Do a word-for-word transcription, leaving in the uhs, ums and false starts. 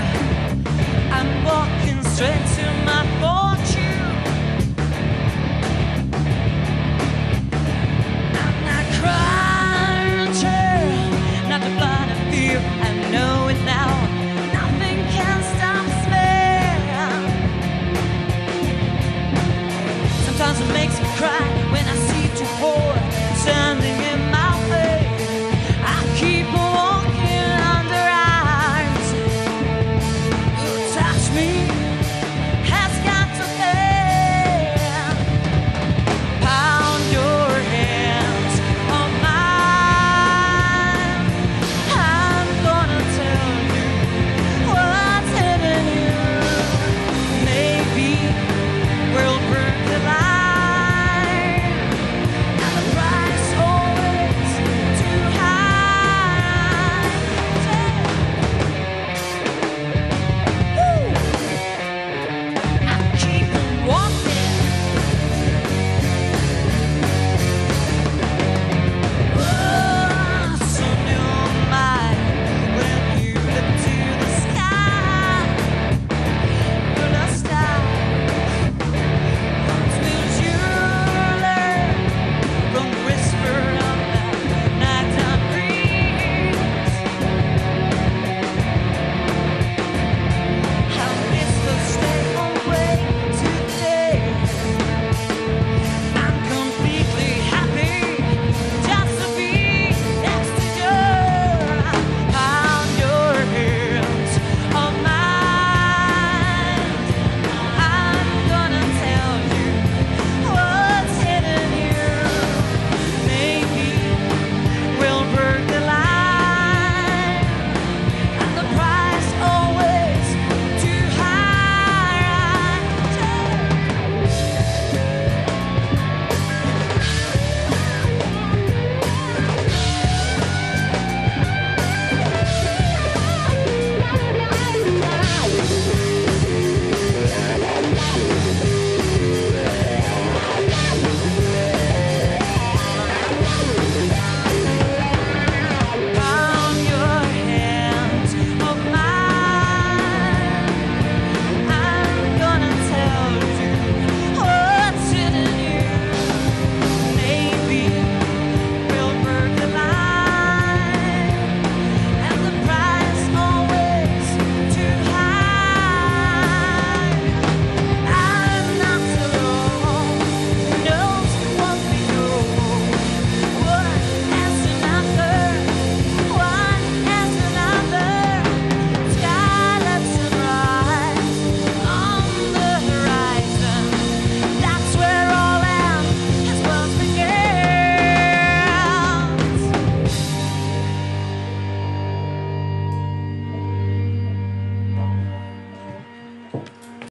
I'm walking straight to my fortune. I'm not crying, not the blood of fear. I know it now. Nothing can stop me. Sometimes it makes me cry when I see two boys standing in my way. I keep walking under arms who touch me.